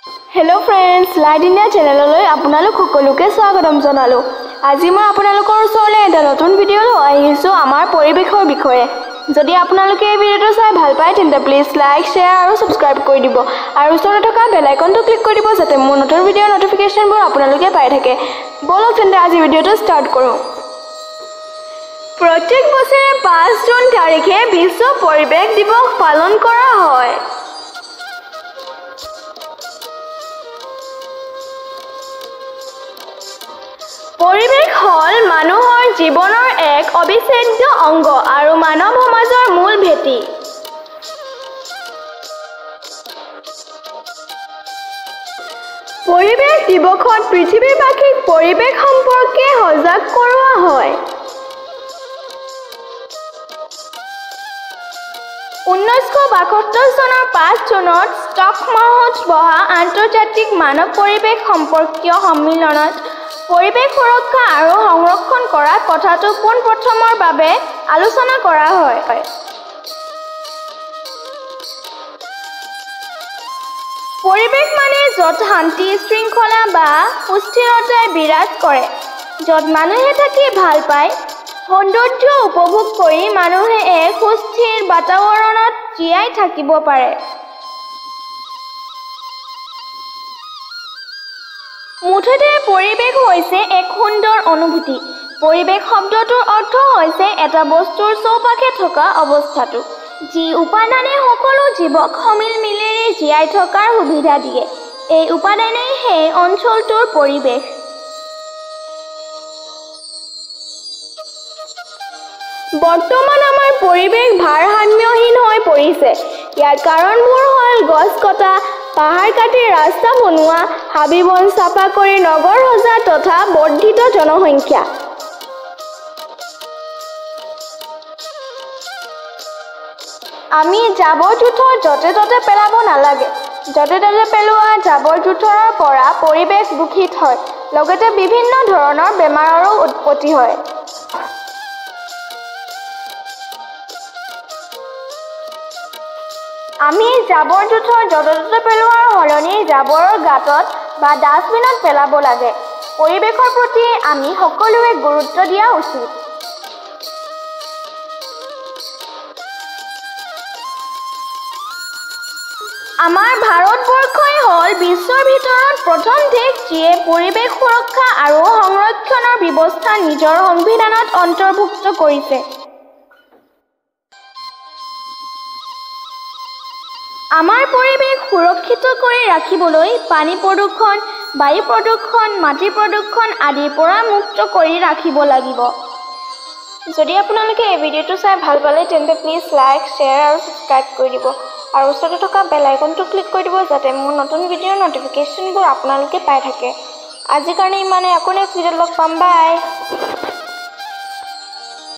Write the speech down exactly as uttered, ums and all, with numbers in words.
Hello friends, Light India channel আপোনালোক সকলোকে স্বাগতম জনালো। আজি মই আপোনালোকৰ ওচৰলৈ এটা নতুন ভিডিঅ' লৈ আহিছো আমাৰ পৰিবেশৰ বিষয়ে। যদি আপোনালোকে এই ভিডিঅ'টো চাই ভাল পায় তেন্তে প্লিজ লাইক, শেয়াৰ আৰু সাবস্ক্ৰাইব কৰি দিব আৰু ওচৰতে থকা বেল আইকনটো ক্লিক কৰি দিব যাতে মোৰ নতুন ভিডিঅ'ৰ নটিফিকেশনবোৰ আপোনালোকে পাই থাকে। বলক তেন্তে আজি ভিডিঅ'টো ষ্টাৰ্ট কৰোঁ। প্ৰত্যেক বছৰে পাঁচ জুন তাৰিখে বিশ্ব পৰিবেশ দিৱস পালন কৰা হয়। পৰিবেশ হল মানুহৰ জীৱনৰ এক অবিচ্ছেদ্য অংগ আৰু মানৱ সমাজৰ মূল ভেটি। পৰিবেশ দিৱসত পৃথিৱীবাসীক পৰিবেশ সম্পৰ্কে সজাগ কৰোৱা হয়। ঊনৈছশ বাসত্তৰ চনৰ পাঁচ জুনত ষ্টকহোমত বহা আন্তৰ্জাতিক মানৱ পৰিবেশ সম্পৰ্কীয় সন্মিলনত পৰিবেশ সুৰক্ষা আৰু সংৰক্ষণ কৰা কথাটো পোনপ্ৰথমৰ বাবে আলোচনা কৰা হয়। পৰিবেশ মানে য'ত শান্তি, শৃংখলা বা সুস্থিৰতাই বিৰাজ কৰে, য'ত মানুহে থাকি ভাল পায়, সৌন্দৰ্য উপভোগ কৰি মানুহে এক সুস্থিৰ বাতাৱৰণত জীয়াই থাকিব পাৰে। মুঠতে পৰিবেশ হৈছে এক সুন্দৰ অনুভূতি। পৰিবেশ শব্দটোৰ অৰ্থ হৈছে এটা বস্তুৰ চৌপাশে থকা অৱস্থাটো, যি উপাদানে সকলো জীৱক সমিলমিলেৰে জীয়াই থকাৰ সুবিধা দিয়ে। এই উপাদানেই সেই অঞ্চলটোৰ পৰিবেশ। বৰ্তমান আমাৰ পৰিবেশ ভাৰসাম্যহীন হৈ পৰিছে। ইয়াৰ কাৰণবোৰ হ'ল গছ কটা, পাহাৰ কাটি ৰাস্তা বনোৱা, হাবি-বন চাফা কৰি নগৰ সজা তথা বৰ্ধিত জনসংখ্যা। আমি জাবৰ-জোথৰ য'তে ত'তে পেলাব নালাগে। য'তে ত'তে পেলোৱা জাবৰ-জোথৰৰ পৰা পৰিৱেশ দূষিত হয়, লগতে বিভিন্ন ধৰণৰ বেমাৰৰো উৎপত্তি হয়। আমি জাবৰ-জোথৰ য'তে ত'তে পেলোৱাৰ সলনি জাবৰৰ গাঁতত বা ডাষ্টবিনত পেলাব লাগে। পৰিৱেশৰ প্ৰতি আমি সকলোৱে গুৰুত্ব দিয়া উচিত। আমাৰ ভাৰতবৰ্ষই হ'ল বিশ্বৰ ভিতৰত প্ৰথম দেশ যিয়ে পৰিৱেশ সুৰক্ষা আৰু সংৰক্ষণৰ ব্যৱস্থা নিজৰ সংবিধানত অন্তৰ্ভুক্ত কৰিছে। আমাৰ পৰিৱেশ সুৰক্ষিত কৰি ৰাখিবলৈ পানী প্ৰদূষণ, বায়ু প্ৰদূষণ, মাটি প্ৰদূষণ আদিৰ পৰা মুক্ত কৰি ৰাখিব লাগিব। যদি আপোনালোকে এই ভিডিঅ'টো চাই ভাল পালে তেন্তে প্লিজ লাইক, শ্বেয়াৰ আৰু ছাবস্ক্ৰাইব কৰি দিব আৰু ওচৰতে থকা বেল আইকনটো ক্লিক কৰি দিব যাতে মোৰ নতুন ভিডিঅ'ৰ নটিফিকেশ্যনবোৰ আপোনালোকে পাই থাকে। আজিৰ কাৰণে ইমানে, আকৌ নেক্সট ভিডিঅ'ত লগ পাম। বাই।